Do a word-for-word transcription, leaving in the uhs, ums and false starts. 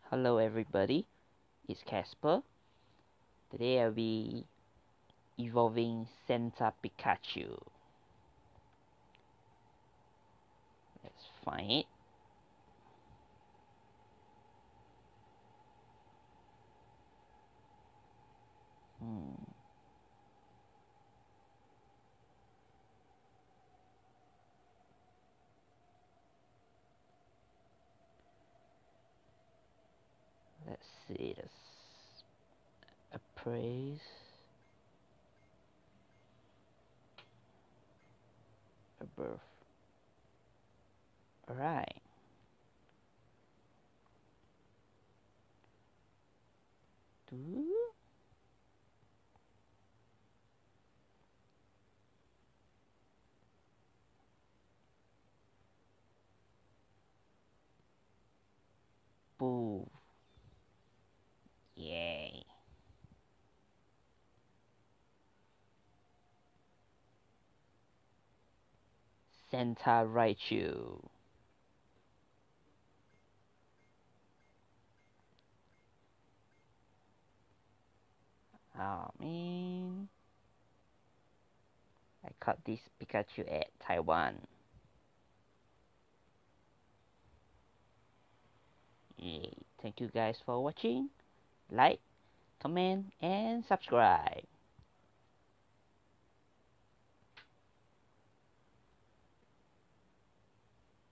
Hello everybody, it's Casper. Today I'll be evolving Santa Pikachu. Let's find it. Hmm. Let's see this. Appraise. A birth. Alright. Do Boo. Yay. Santa Raichu. Oh man. I caught this Pikachu at Taiwan. Yay. Thank you guys for watching. Like, comment, and subscribe.